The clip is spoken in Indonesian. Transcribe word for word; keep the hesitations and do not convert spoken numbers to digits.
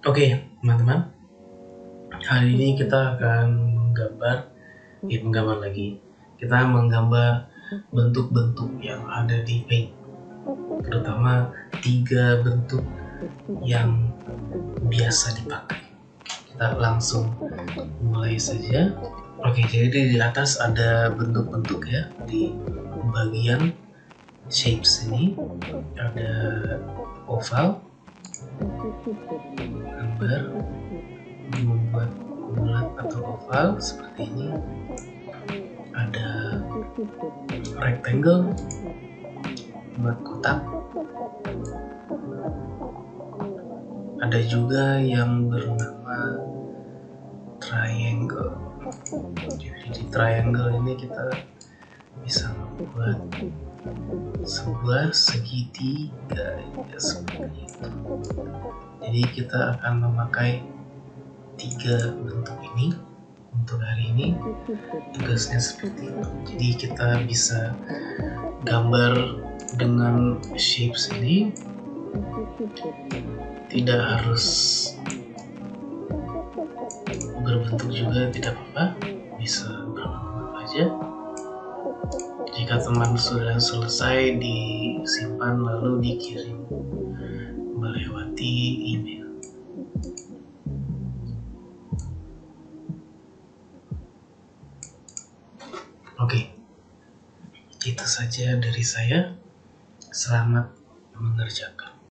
Oke, teman-teman. Hari ini kita akan menggambar, ya menggambar lagi. Kita menggambar bentuk-bentuk yang ada di Paint, terutama tiga bentuk yang biasa dipakai. Kita langsung mulai saja. Oke, jadi di atas ada bentuk-bentuk ya, di bagian shapes ini ada oval, gambar membuat bulat atau oval seperti ini, ada rectangle buat kotak, ada juga yang bernama triangle. Jadi di triangle ini kita bisa membuat sebuah segitiga ya, seperti itu. Jadi kita akan memakai tiga bentuk ini untuk hari ini. Tugasnya seperti itu. Jadi kita bisa gambar dengan shapes ini, tidak harus berbentuk juga, tidak apa-apa, bisa berbentuk apa aja. Jika teman sudah selesai, disimpan lalu dikirim melewati email. Oke, itu saja dari saya. Selamat mengerjakan.